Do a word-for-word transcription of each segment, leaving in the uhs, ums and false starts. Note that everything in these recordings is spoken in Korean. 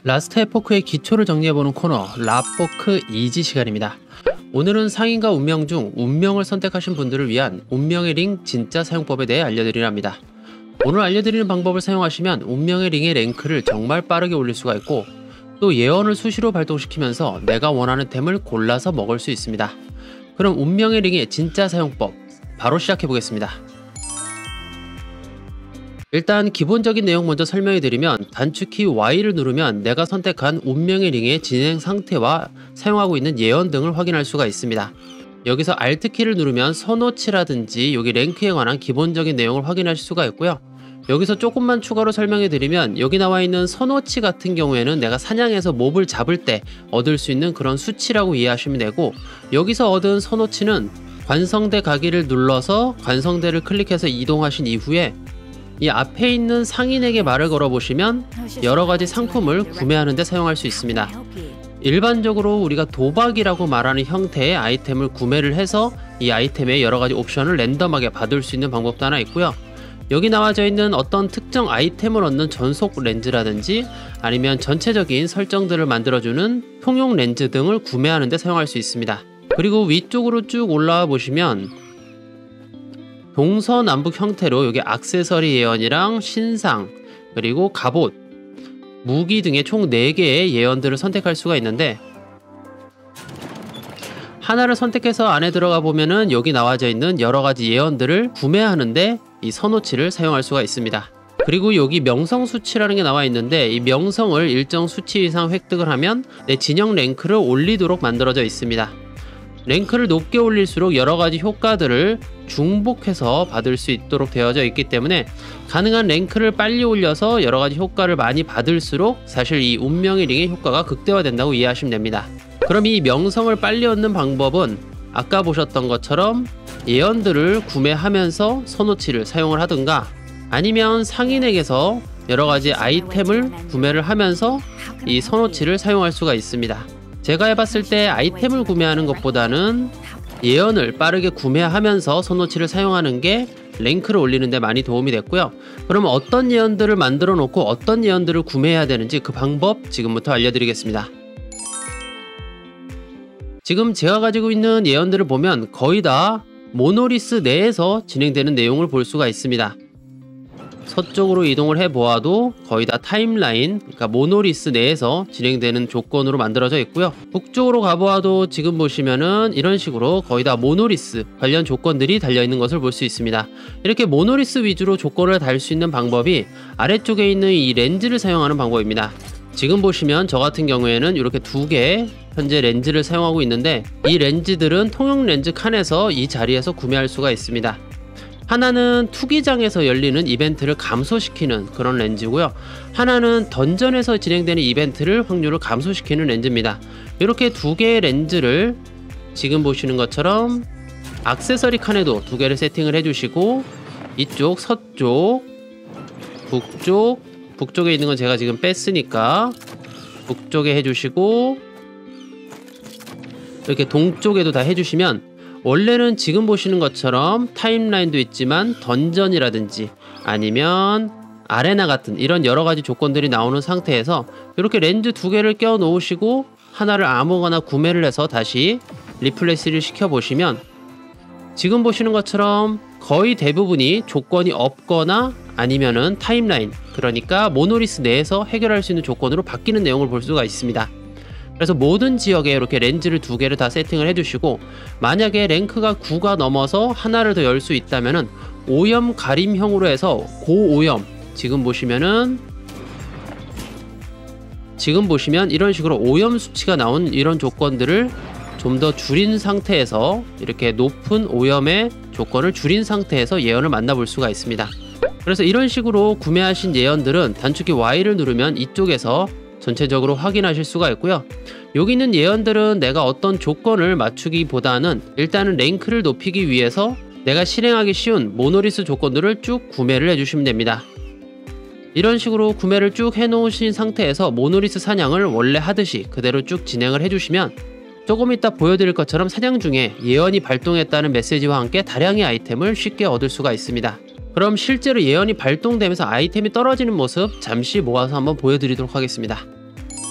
라스트 에포크의 기초를 정리해보는 코너 라포크 이지 시간입니다. 오늘은 상인과 운명 중 운명을 선택하신 분들을 위한 운명의 링 진짜 사용법에 대해 알려드리려 합니다. 오늘 알려드리는 방법을 사용하시면 운명의 링의 랭크를 정말 빠르게 올릴 수가 있고, 또 예언을 수시로 발동시키면서 내가 원하는 템을 골라서 먹을 수 있습니다. 그럼 운명의 링의 진짜 사용법 바로 시작해보겠습니다. 일단 기본적인 내용 먼저 설명해드리면, 단축키 와이를 누르면 내가 선택한 운명의 링의 진행 상태와 사용하고 있는 예언 등을 확인할 수가 있습니다. 여기서 알트키를 누르면 선호치라든지 여기 랭크에 관한 기본적인 내용을 확인하실 수가 있고요. 여기서 조금만 추가로 설명해드리면, 여기 나와있는 선호치 같은 경우에는 내가 사냥해서 몹을 잡을 때 얻을 수 있는 그런 수치라고 이해하시면 되고, 여기서 얻은 선호치는 관성대 가기를 눌러서 관성대를 클릭해서 이동하신 이후에 이 앞에 있는 상인에게 말을 걸어보시면 여러가지 상품을 구매하는 데 사용할 수 있습니다. 일반적으로 우리가 도박이라고 말하는 형태의 아이템을 구매를 해서 이 아이템의 여러가지 옵션을 랜덤하게 받을 수 있는 방법도 하나 있고요. 여기 나와져 있는 어떤 특정 아이템을 얻는 전속 렌즈라든지 아니면 전체적인 설정들을 만들어주는 통용 렌즈 등을 구매하는 데 사용할 수 있습니다. 그리고 위쪽으로 쭉 올라와 보시면 동서남북 형태로 여기 액세서리 예언이랑 신상, 그리고 갑옷, 무기 등의 총 네 개의 예언들을 선택할 수가 있는데, 하나를 선택해서 안에 들어가 보면은 여기 나와져 있는 여러가지 예언들을 구매하는데 이 선호치를 사용할 수가 있습니다. 그리고 여기 명성 수치라는 게 나와 있는데, 이 명성을 일정 수치 이상 획득을 하면 내 진영 랭크를 올리도록 만들어져 있습니다. 랭크를 높게 올릴수록 여러가지 효과들을 중복해서 받을 수 있도록 되어져 있기 때문에, 가능한 랭크를 빨리 올려서 여러가지 효과를 많이 받을수록 사실 이 운명의 링의 효과가 극대화된다고 이해하시면 됩니다. 그럼 이 명성을 빨리 얻는 방법은 아까 보셨던 것처럼 예언들을 구매하면서 선호치를 사용을 하든가, 아니면 상인에게서 여러가지 아이템을 구매를 하면서 이 선호치를 사용할 수가 있습니다. 제가 해봤을 때 아이템을 구매하는 것보다는 예언을 빠르게 구매하면서 선호치를 사용하는 게 랭크를 올리는 데 많이 도움이 됐고요. 그럼 어떤 예언들을 만들어 놓고 어떤 예언들을 구매해야 되는지 그 방법 지금부터 알려드리겠습니다. 지금 제가 가지고 있는 예언들을 보면 거의 다 모노리스 내에서 진행되는 내용을 볼 수가 있습니다. 서쪽으로 이동을 해보아도 거의 다 타임라인, 그러니까 모노리스 내에서 진행되는 조건으로 만들어져 있고요. 북쪽으로 가보아도 지금 보시면은 이런 식으로 거의 다 모노리스 관련 조건들이 달려있는 것을 볼 수 있습니다. 이렇게 모노리스 위주로 조건을 달 수 있는 방법이 아래쪽에 있는 이 렌즈를 사용하는 방법입니다. 지금 보시면 저 같은 경우에는 이렇게 두 개 현재 렌즈를 사용하고 있는데, 이 렌즈들은 통용 렌즈 칸에서 이 자리에서 구매할 수가 있습니다. 하나는 투기장에서 열리는 이벤트를 감소시키는 그런 렌즈고요. 하나는 던전에서 진행되는 이벤트를 확률을 감소시키는 렌즈입니다. 이렇게 두 개의 렌즈를 지금 보시는 것처럼 액세서리 칸에도 두 개를 세팅을 해주시고, 이쪽 서쪽, 북쪽, 북쪽에 있는 건 제가 지금 뺐으니까 북쪽에 해주시고, 이렇게 동쪽에도 다 해주시면, 원래는 지금 보시는 것처럼 타임라인도 있지만 던전이라든지 아니면 아레나 같은 이런 여러가지 조건들이 나오는 상태에서 이렇게 렌즈 두 개를 껴 놓으시고 하나를 아무거나 구매를 해서 다시 리플레시를 시켜 보시면, 지금 보시는 것처럼 거의 대부분이 조건이 없거나 아니면은 타임라인, 그러니까 모노리스 내에서 해결할 수 있는 조건으로 바뀌는 내용을 볼 수가 있습니다. 그래서 모든 지역에 이렇게 렌즈를 두 개를 다 세팅을 해주시고, 만약에 랭크가 구가 넘어서 하나를 더 열 수 있다면은 오염 가림형으로 해서 고오염, 지금 보시면은 지금 보시면 이런 식으로 오염 수치가 나온 이런 조건들을 좀 더 줄인 상태에서, 이렇게 높은 오염의 조건을 줄인 상태에서 예언을 만나볼 수가 있습니다. 그래서 이런 식으로 구매하신 예언들은 단축키 와이를 누르면 이쪽에서 전체적으로 확인하실 수가 있고요. 여기 있는 예언들은 내가 어떤 조건을 맞추기보다는 일단은 랭크를 높이기 위해서 내가 실행하기 쉬운 모노리스 조건들을 쭉 구매를 해주시면 됩니다. 이런 식으로 구매를 쭉 해놓으신 상태에서 모노리스 사냥을 원래 하듯이 그대로 쭉 진행을 해주시면, 조금 이따 보여드릴 것처럼 사냥 중에 예언이 발동했다는 메시지와 함께 다량의 아이템을 쉽게 얻을 수가 있습니다. 그럼 실제로 예언이 발동되면서 아이템이 떨어지는 모습 잠시 모아서 한번 보여드리도록 하겠습니다.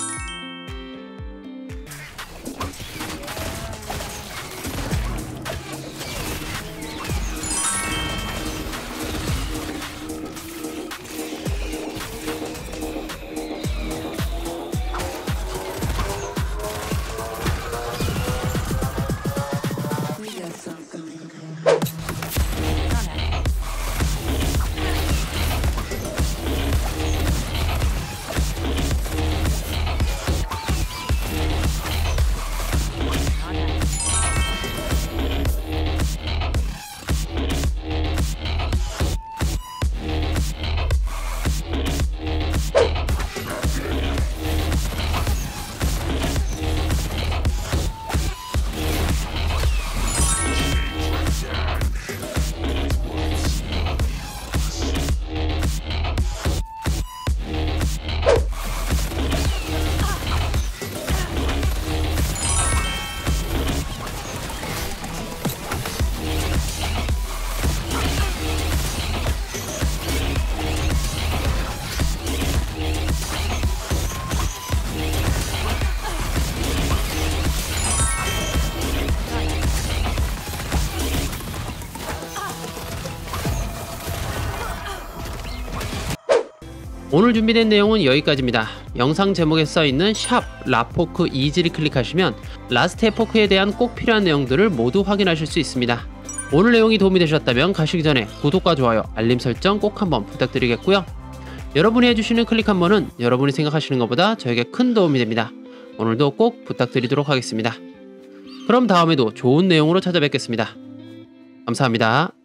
오늘 준비된 내용은 여기까지입니다. 영상 제목에 써있는 샵 라포크 이지를 클릭하시면 라스트 에포크에 대한 꼭 필요한 내용들을 모두 확인하실 수 있습니다. 오늘 내용이 도움이 되셨다면 가시기 전에 구독과 좋아요, 알림 설정 꼭 한번 부탁드리겠고요. 여러분이 해주시는 클릭 한 번은 여러분이 생각하시는 것보다 저에게 큰 도움이 됩니다. 오늘도 꼭 부탁드리도록 하겠습니다. 그럼 다음에도 좋은 내용으로 찾아뵙겠습니다. 감사합니다.